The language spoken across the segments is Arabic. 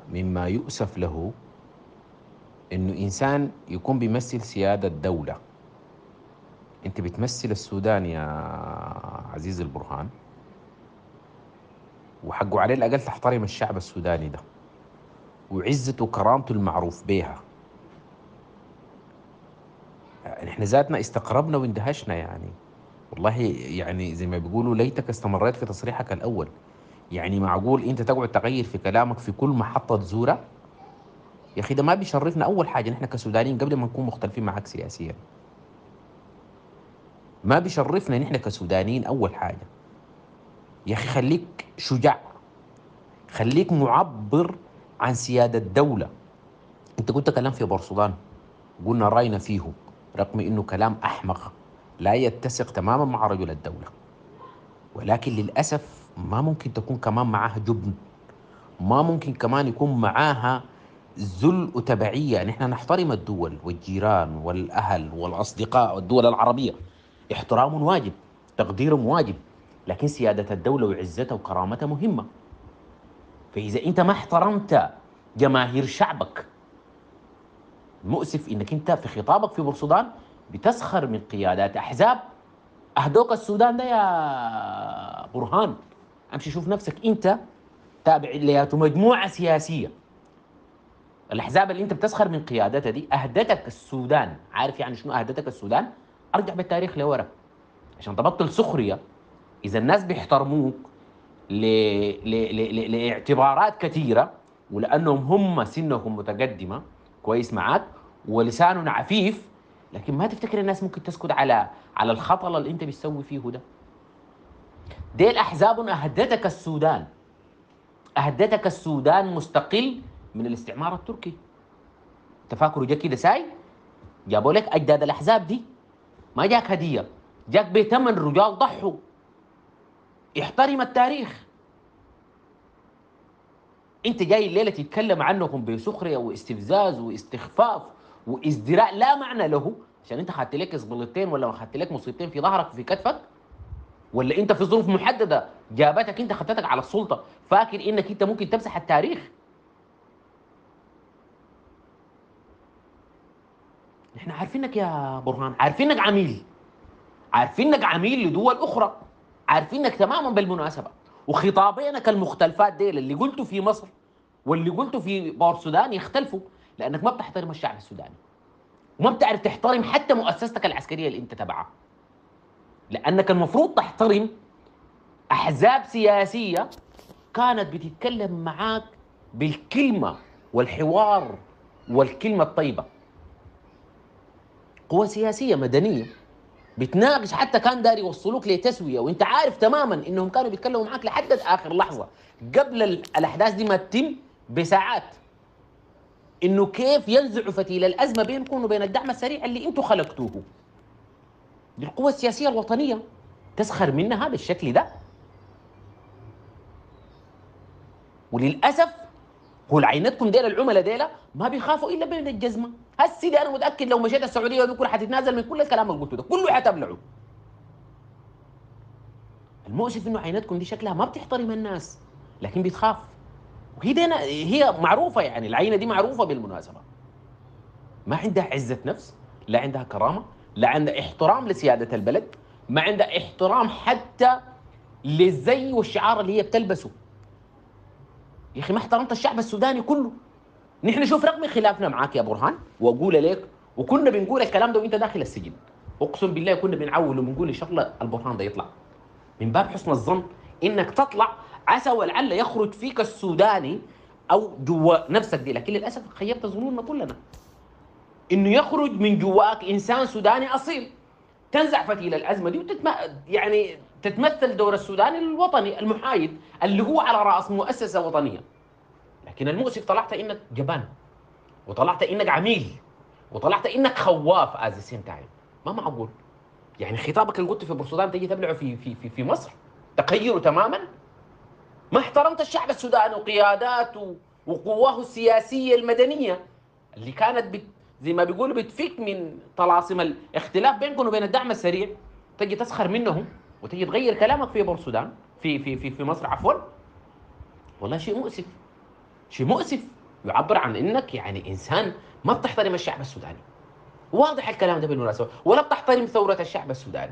مما يؤسف له إنه إنسان يكون بيمثل سيادة دولة. أنت بتمثل السودان يا عزيز البرهان، وحقه عليه الأقل تحترم الشعب السوداني ده وعزته وكرامته المعروف بيها. نحن ذاتنا استقربنا واندهشنا يعني، والله يعني زي ما بيقولوا ليتك استمريت في تصريحك الأول. يعني معقول أنت تقعد تغير في كلامك في كل محطة تزورها؟ يا أخي ده ما بيشرفنا. أول حاجة نحن كسودانيين قبل ما نكون مختلفين معك سياسيا، ما بيشرفنا نحن كسودانيين. أول حاجة يا أخي خليك شجاع، خليك معبر عن سيادة الدولة. أنت قلت كلام في بورسودان قلنا رأينا فيه، رغم إنه كلام أحمق لا يتسق تماما مع رجل الدولة، ولكن للأسف ما ممكن تكون كمان معاها جبن، ما ممكن كمان يكون معاها ذل وتبعية. نحن نحترم الدول والجيران والأهل والأصدقاء والدول العربية، احترام واجب، تقدير واجب، لكن سيادة الدولة وعزتها وكرامتها مهمة. فإذا أنت ما احترمت جماهير شعبك، المؤسف إنك أنت في خطابك في بورسودان بتسخر من قيادات أحزاب أهدوك السودان ده يا برهان. أمشي شوف نفسك أنت تابع لياته مجموعة سياسية، الأحزاب اللي أنت بتسخر من قيادتها دي أهدتك السودان. عارف يعني شنو أهدتك السودان؟ أرجع بالتاريخ لورا عشان تبطل سخرية. إذا الناس بيحترموك لاعتبارات كثيرة، ولأنهم هم سنهم متقدمة كويس معاك ولسانهم عفيف، لكن ما تفتكر الناس ممكن تسكت على الخطل اللي أنت بتسوي فيه ده. ديل أحزاب أهدتك السودان، أهدتك السودان مستقل من الاستعمار التركي. تفاكروا جا كده ساي جابوا لك أجداد الأحزاب دي، ما جاك هدية، جاك بثمن رجال ضحوا. احترم التاريخ. انت جاي الليله تتكلم عنهم بسخريه واستفزاز واستخفاف وازدراء لا معنى له، عشان انت خدت لك زبلتين ولا خدت لك مصيبتين في ظهرك وفي كتفك، ولا انت في ظروف محدده جابتك انت خدتك على السلطه فاكر انك انت ممكن تمسح التاريخ. احنا عارفينك يا برهان، عارفينك عميل، عارفينك عميل لدول اخرى، عارفينك تماما بالمناسبه. وخطابينك المختلفات ديل اللي قلته في مصر واللي قلته في بور السودان يختلفوا، لانك ما بتحترم الشعب السوداني وما بتعرف تحترم حتى مؤسستك العسكريه اللي انت تبعها. لانك المفروض تحترم احزاب سياسيه كانت بتتكلم معاك بالكلمه والحوار والكلمه الطيبه. قوى سياسيه مدنيه بتناقش، حتى كان داري يوصلوك لتسويه وانت عارف تماما انهم كانوا بيتكلموا معاك لحد اخر لحظه قبل الاحداث دي ما تتم بساعات، انه كيف ينزعوا فتيل الازمه بينكم وبين الدعم السريع اللي انتم خلقتوه. دي القوى السياسيه الوطنيه تسخر منها بالشكل ده. وللاسف هو عينتكم ديل العملاء ديل ما بيخافوا الا من الجزمه. هسي دي انا متاكد لو مشيت السعوديه بكره حتتنازل من كل الكلام اللي قلته ده كله، حتبلعوا. المؤسف انه عينتكم دي شكلها ما بتحترم الناس لكن بتخاف. وهي دي هي معروفه، يعني العينه دي معروفه بالمناسبه، ما عندها عزه نفس، لا عندها كرامه، لا عندها احترام لسياده البلد، ما عندها احترام حتى للزي والشعار اللي هي بتلبسه. يا اخي ما احترمت الشعب السوداني كله. نحن شوف رغم خلافنا معاك يا برهان واقول لك، وكنا بنقول الكلام ده وانت داخل السجن، اقسم بالله كنا بنعول وبنقول ان شاء الله البرهان ده يطلع من باب حسن الظن انك تطلع، عسى ولعل يخرج فيك السوداني او جوا نفسك دي. لكن للاسف خيبت ظنوننا كلنا انه يخرج من جواك انسان سوداني اصيل تنزع فتيل الازمه دي يعني تتمثل دور السوداني الوطني المحايد اللي هو على راس مؤسسه وطنيه. لكن المؤسف طلعت انك جبان، وطلعت انك عميل، وطلعت انك خواف از سيم تايم. ما معقول يعني خطابك اللي قلته في بورسودان تجي تبلعه في مصر، تغيره تماما. ما احترمت الشعب السوداني وقياداته وقواه السياسيه المدنيه اللي كانت زي ما بيقولوا بتفك من طلاسم الاختلاف بينكم وبين الدعم السريع، تجي تسخر منهم وتجي تغير كلامك في بورسودان في مصر عفوا. والله شيء مؤسف، شيء مؤسف. يعبر عن انك يعني انسان ما بتحترم الشعب السوداني. واضح الكلام ده بالمناسبه، ولا بتحترم ثوره الشعب السوداني.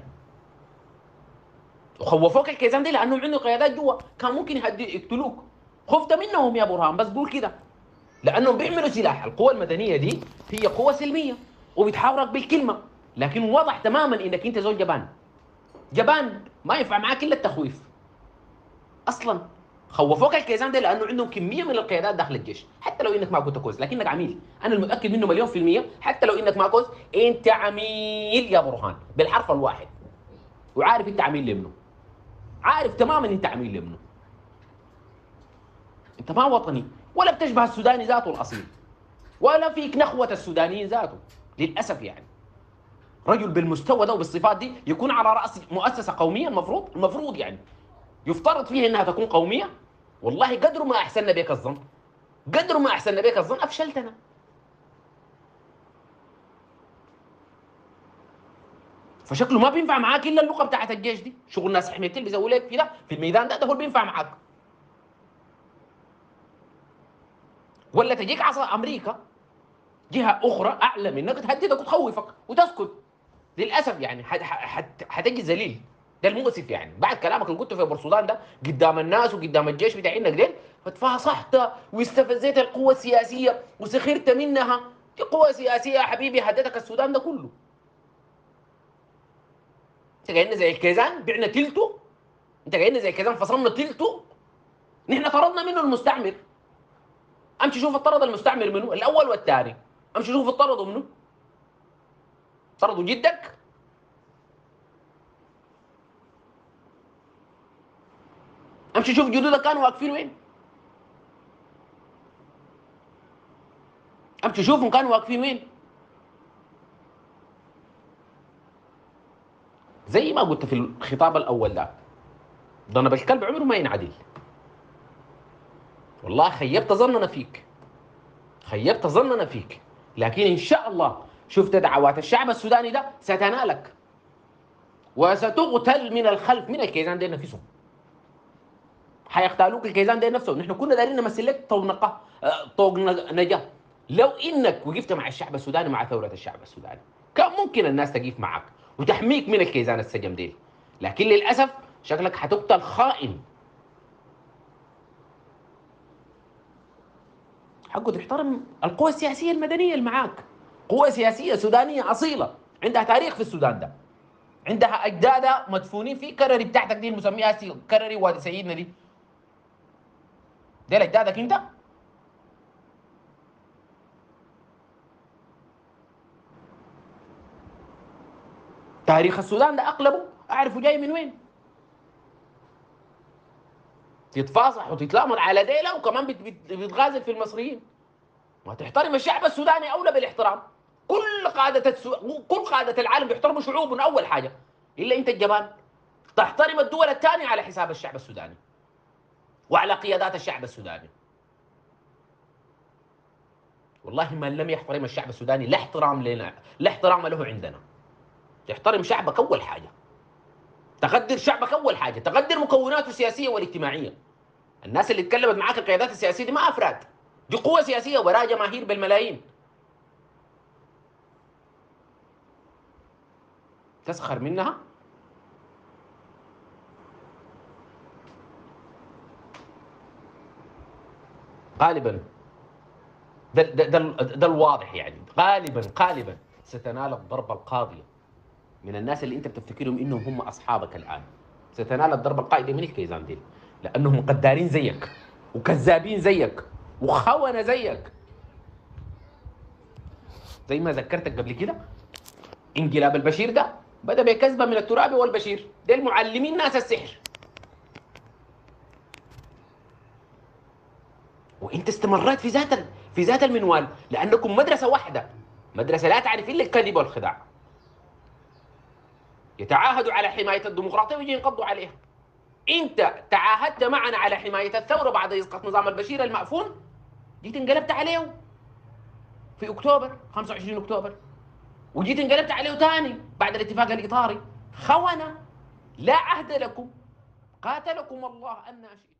وخوفوك الكيزان دي لانهم عندهم قيادات جوا كان ممكن يقتلوك. خفت منهم يا برهان، بس قول كده. لانهم بيعملوا سلاح. القوى المدنيه دي هي قوه سلميه وبتحاورك بالكلمه، لكن واضح تماما انك انت زول جبان. جبان ما ينفع معاك الا التخويف. اصلا خوفوك الكيزان ده لانه عندهم كميه من القيادات داخل الجيش، حتى لو انك ما كنت كويس لكنك عميل. انا المتاكد منه مليون في الميه، حتى لو انك ما كويس انت عميل يا برهان بالحرف الواحد. وعارف انت عميل لمنه، عارف تماما انت عميل لمنه. انت ما وطني ولا بتشبه السوداني ذاته الاصيل، ولا فيك نخوه السودانيين ذاته للاسف. يعني رجل بالمستوى ده وبالصفات دي يكون على راس مؤسسه قوميه، المفروض يعني يفترض فيها انها تكون قوميه. والله قدر ما احسننا بك الظن، قدر ما احسننا بك الظن افشلتنا. فشكله ما بينفع معاك الا اللغه بتاعت الجيش دي. شغل ناس حميتين بيسوي لك كده في الميدان ده هو اللي بينفع معاك. ولا تجيك عصا امريكا جهه اخرى اعلى منك تهددك وتخوفك وتسكت. للاسف يعني حتجي ذليل. ده المؤسف يعني. بعد كلامك اللي قلته في بورسودان ده قدام الناس وقدام الجيش بتاعينك ديل، فتفاصحت واستفزيت القوه السياسيه وسخرت منها. دي قوه سياسيه يا حبيبي هددك السودان ده كله. انت قاعدين زي الكيزان بعنا تلته. انت قاعدين زي الكيزان فصلنا تلته. نحن طردنا منه المستعمر. امشي شوف الطرد المستعمر منه الاول والثاني. امشي شوف الطردوا منه. طردوا جدك. امشي شوف جدودك كانوا واقفين وين. امشي شوفهم كانوا واقفين وين. زي ما قلت في الخطاب الاول ده، ضنب الكلب عمره ما ينعدل. والله خيبت ظننا فيك، خيبت ظننا فيك، لكن ان شاء الله شفت دعوات الشعب السوداني ده ستنالك وستقتل من الخلف من الكيزان دي نفسهم. حيختالوك الكيزان دي نفسه. نحن كنا دايرين نمثل لك طوق نجاه. لو انك وقفت مع الشعب السوداني مع ثوره الشعب السوداني كان ممكن الناس تقف معك وتحميك من الكيزان السجم ديل، لكن للاسف شكلك حتقتل خائن. حقه تحترم القوى السياسيه المدنيه اللي معاك. قوة سياسية سودانية أصيلة عندها تاريخ في السودان ده، عندها أجدادها مدفونين في كرري بتاعتك دي المسميها كرري وادي سيدنا دي. دي أجدادك أنت. تاريخ السودان ده أقلبه أعرفه جاي من وين. تتفاصح وتتلامر على ديلة وكمان بتغازل في المصريين. ما تحترم الشعب السوداني أولى بالاحترام. كل قادة العالم بيحترموا شعوبهم أول حاجة، إلا أنت الجبان تحترم الدول الثانية على حساب الشعب السوداني وعلى قيادات الشعب السوداني. والله من لم يحترم الشعب السوداني لا احترام لنا، لا احترام له عندنا. تحترم شعبك أول حاجة، تقدر شعبك أول حاجة، تقدر مكوناته السياسية والاجتماعية. الناس اللي اتكلمت معاك القيادات السياسية دي ما أفراد، دي قوة سياسية وراها جماهير بالملايين. تسخر منها. غالبا ده الواضح يعني. غالبا ستنال الضربة القاضية من الناس اللي انت بتفتكرهم انهم هم اصحابك الان. ستنال الضربة القاضية من الكيزان دي، لانهم قدارين زيك وكذابين زيك وخونة زيك. زي ما ذكرتك قبل كده، انقلاب البشير ده بدأ بكذبة من الترابي والبشير، دول معلمين ناس السحر. وانت استمريت في ذات المنوال، لانكم مدرسة واحدة، مدرسة لا تعرف الا الكذب والخداع. يتعاهدوا على حماية الديمقراطية ويجي ينقضوا عليها. انت تعاهدت معنا على حماية الثورة بعد اسقاط نظام البشير المأفون، جيت انقلبت عليه في اكتوبر 25 اكتوبر، وجيت انقلبت عليه ثاني بعد الاتفاق الاطاري. خونة لا عهد لكم، قاتلكم الله أن شئتم.